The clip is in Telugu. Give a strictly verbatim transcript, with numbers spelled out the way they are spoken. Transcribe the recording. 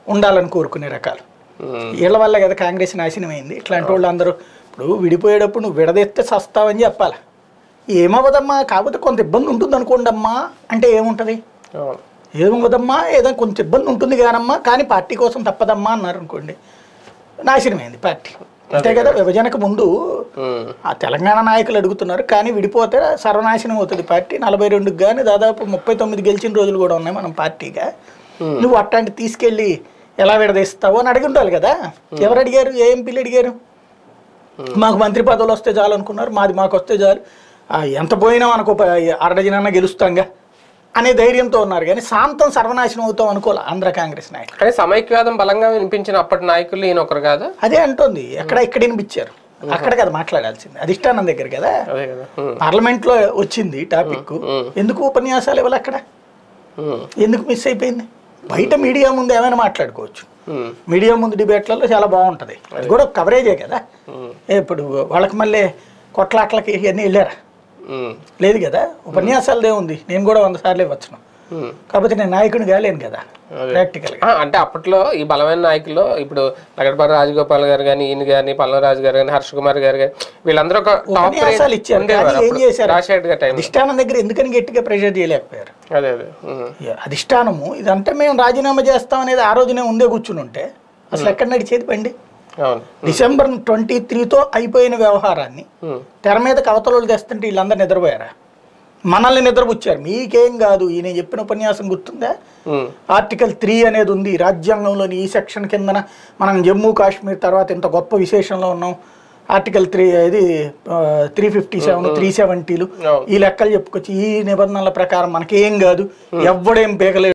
ఉండాలని కోరుకునే రకాలు. వీళ్ళ వల్ల కదా కాంగ్రెస్ నాశనం అయింది. ఇట్లాంటి వాళ్ళు అందరూ ఇప్పుడు విడిపోయేటప్పుడు నువ్వు విడదెత్తే సస్తావని చెప్పాలి. ఏమవ్వదమ్మా, కాకపోతే కొంత ఇబ్బంది ఉంటుంది అనుకోండి అమ్మా అంటే ఏముంటుంది? ఏమవ్వదమ్మా, ఏదో కొంచెం ఇబ్బంది ఉంటుంది కానమ్మా, కానీ పార్టీ కోసం తప్పదమ్మా అన్నారు అనుకోండి, నాశనమైంది పార్టీ. అంతే కదా. విభజనకు ముందు ఆ తెలంగాణ నాయకులు అడుగుతున్నారు, కానీ విడిపోతే సర్వనాశనం అవుతుంది పార్టీ. నలభై రెండుకి కానీ దాదాపు ముప్పై తొమ్మిది గెలిచిన రోజులు కూడా ఉన్నాయి మనం పార్టీగా. నువ్వు అట్లాంటి తీసుకెళ్ళి ఎలా విడదీస్తావు అని అడిగి ఉండాలి కదా. ఎవరు అడిగారు? ఏ ఎంపీలు అడిగారు? మాకు మంత్రి పదవులు వస్తే చాలు అనుకున్నారు, మాది మాకు వస్తే చాలు, ఎంత పోయినా మనకు అరడజనన్నా గెలుస్తాంగా అనే ధైర్యంతో ఉన్నారు. కానీ శాంతం సర్వనాశనం అవుతాం అనుకోవాలి ఆంధ్ర కాంగ్రెస్ నాయకులు. కానీ సమైక్యవాదం బలంగా వినిపించిన అప్పటి నాయకులు ఈయన ఒకరు కాదు. అదే అంటుంది, ఎక్కడ ఇక్కడ వినిపించారు, అక్కడ కదా మాట్లాడాల్సింది, అధిష్టానం దగ్గర కదా. పార్లమెంట్ లో వచ్చింది టాపిక్, ఎందుకు ఉపన్యాసాలు ఇవ్వాలి అక్కడ? ఎందుకు మిస్ అయిపోయింది? బయట మీడియా ముందు ఏమైనా మాట్లాడుకోవచ్చు, మీడియా ముందు డిబేట్లలో చాలా బాగుంటుంది, అది కూడా కవరేజే కదా. ఇప్పుడు వాళ్ళకి మళ్ళీ కొట్లాట్లకి ఇవన్నీ వెళ్ళారా? లేదు కదా. ఉపన్యాసాలదే ఉంది, నేను కూడా వంద సార్లు ఇవ్వచ్చును, కాకపోతే నేను నాయకుడిని కాలేను కదా ప్రాక్టికల్ గా. అంటే అప్పట్లో ఈ బలమైన నాయకులు ఇప్పుడు లగడపాటి రాజగోపాల్ గారు కానీ, ఈయన కానీ, పల్లవరాజు గారు కానీ, హర్ష కుమార్ గారు కానీ, వీళ్ళందరూ ఒక ఉపన్యాసాలు ఇచ్చారు. ఏం చేశారు? అధిష్టానం దగ్గర ఎందుకని గట్టిగా ప్రెషర్ చేయలేకపోయారు? అదే అదే అధిష్టానము ఇదంటే మేము రాజీనామా చేస్తాం అనేది ఆ రోజునే ఉందే కూర్చుని ఉంటే అసలు ఎక్కడ నడిచేది బండి? డిసెంబర్ ట్వంటీ త్రీతో అయిపోయిన వ్యవహారాన్ని తెర మీద కవతలు తెస్తుంటే వీళ్ళందరూ నిద్రపోయారా? మనల్ని నిద్రపుచ్చారు. మీకేం కాదు, ఈయన చెప్పిన ఉపన్యాసం గుర్తుందా? ఆర్టికల్ త్రీ అనేది ఉంది రాజ్యాంగంలోని, ఈ సెక్షన్ కిందన మనం జమ్మూ కాశ్మీర్ తర్వాత ఇంత గొప్ప విశేషంలో ఉన్నాం. ఆర్టికల్ త్రీ ఇది త్రీ ఫిఫ్టీ సెవెన్ త్రీ సెవెంటీలు ఈ లెక్కలు చెప్పుకొచ్చి ఈ నిబంధనల ప్రకారం మనకేం కాదు, ఎవ్వడేం పేగలేడు.